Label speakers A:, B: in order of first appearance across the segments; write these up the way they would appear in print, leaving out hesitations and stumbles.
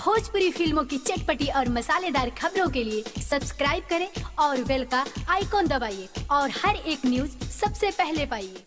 A: भोजपुरी फिल्मों की चटपटी और मसालेदार खबरों के लिए सब्सक्राइब करें और बेल का आइकॉन दबाइए और हर एक न्यूज सबसे पहले पाइए।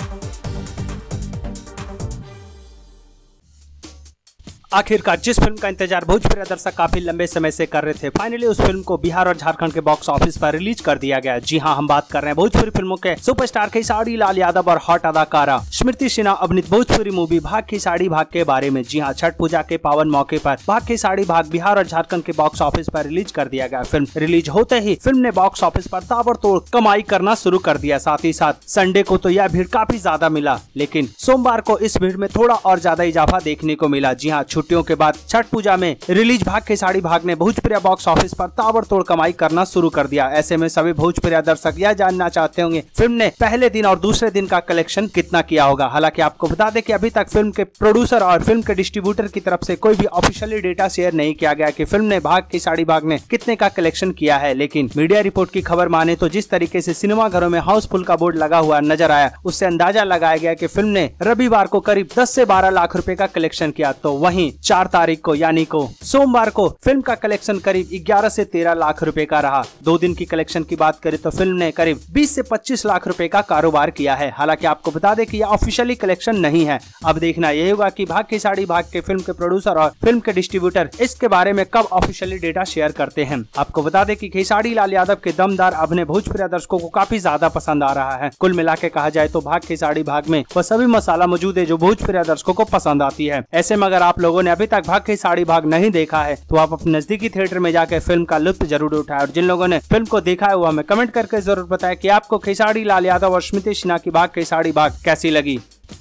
B: आखिरकार जिस फिल्म का इंतजार भोजपुरी दर्शक काफी लंबे समय से कर रहे थे, फाइनली उस फिल्म को बिहार और झारखंड के बॉक्स ऑफिस पर रिलीज कर दिया गया। जी हां, हम बात कर रहे हैं भोजपुरी फिल्मों के सुपरस्टार खेसारी लाल यादव और हॉट अदाकारा स्मृति सिन्हा अभिनीत भोजपुरी मूवी भाग खेसारी भाग के बारे में। जी हां, छठ पूजा के पावन मौके पर भाग खेसारी भाग बिहार और झारखंड के बॉक्स ऑफिस पर रिलीज कर दिया गया। फिल्म रिलीज होते ही फिल्म ने बॉक्स ऑफिस पर ताबड़तोड़ कमाई करना शुरू कर दिया। साथ ही साथ संडे को तो यह भीड़ काफी ज्यादा मिला, लेकिन सोमवार को इस भीड़ में थोड़ा और ज्यादा इजाफा देखने को मिला। जी हाँ, छुट्टियों के बाद छठ पूजा में रिलीज भाग खेसारी भाग ने भोजपुरी बॉक्स ऑफिस पर ताबड़तोड़ कमाई करना शुरू कर दिया। ऐसे में सभी भोजपुरी दर्शक यह जानना चाहते होंगे फिल्म ने पहले दिन और दूसरे दिन का कलेक्शन कितना किया होगा। हालांकि आपको बता दें कि अभी तक फिल्म के प्रोड्यूसर और फिल्म के डिस्ट्रीब्यूटर की तरफ से कोई भी ऑफिशियली डेटा शेयर नहीं किया गया कि फिल्म ने भाग खेसारी भाग ने कितने का कलेक्शन किया है। लेकिन मीडिया रिपोर्ट की खबर माने तो जिस तरीके से सिनेमा घरों में हाउसफुल का बोर्ड लगा हुआ नजर आया, उससे अंदाजा लगाया गया कि फिल्म ने रविवार को करीब 10 से 12 लाख रुपए का कलेक्शन किया। तो वहीं 4 तारीख को यानी को सोमवार को फिल्म का कलेक्शन करीब 11 से 13 लाख रुपए का रहा। 2 दिन की कलेक्शन की बात करें तो फिल्म ने करीब 20 से 25 लाख रुपए का कारोबार किया है। हालांकि आपको बता दें कि यह ऑफिशियली कलेक्शन नहीं है। अब देखना यह होगा कि भाग खेसारी भाग के फिल्म के प्रोड्यूसर और फिल्म के डिस्ट्रीब्यूटर इसके बारे में कब ऑफिशियली डेटा शेयर करते हैं। आपको बता दें कि खेसारी लाल यादव के दमदार अभिनय भोजपुरी दर्शकों को काफी ज्यादा पसंद आ रहा है। कुल मिला के कहा जाए तो भाग खेसारी भाग में वह सभी मसाला मौजूद है जो भोजपुरी दर्शकों को पसंद आती है। ऐसे में अगर आप लोगों ने अभी तक भाग खेसारी भाग नहीं देखा है तो आप अपने नजदीकी थिएटर में जाकर फिल्म का लुत्फ जरूर उठाएं। और जिन लोगों ने फिल्म को देखा है वो हमें कमेंट करके जरूर बताएं कि आपको खेसारी लाल यादव और स्मृति सिन्हा की भाग खेसारी भाग कैसी लगी।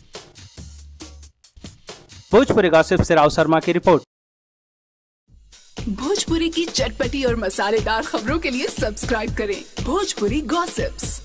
B: भोजपुरी गॉसिप से राव शर्मा की रिपोर्ट।
C: भोजपुरी की चटपटी और मसालेदार खबरों के लिए सब्सक्राइब करें भोजपुरी गॉसिप्स।